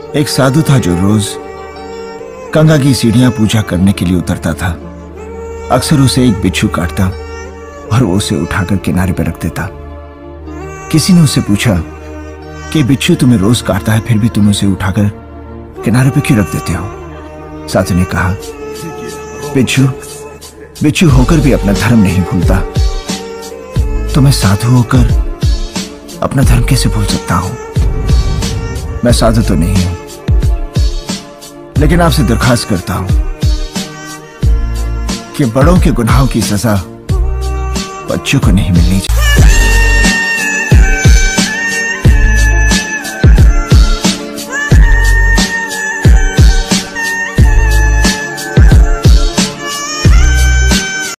एक साधु था जो रोज गंगा की सीढ़ियां पूजा करने के लिए उतरता था। अक्सर उसे एक बिच्छू काटता और वो उसे उठाकर किनारे पर रख देता। किसी ने उससे पूछा कि बिच्छू तुम्हें रोज काटता है, फिर भी तुम उसे उठाकर किनारे पर क्यों रख देते हो? साधु ने कहा, बिच्छू होकर भी अपना धर्म नहीं भूलता, तो मैं साधु होकर अपना धर्म कैसे भूल सकता हूं? मैं साधु तो नहीं हूं, लेकिन आपसे दरखास्त करता हूं कि बड़ों के गुनाहों की सजा बच्चों को नहीं मिलनी चाहिए।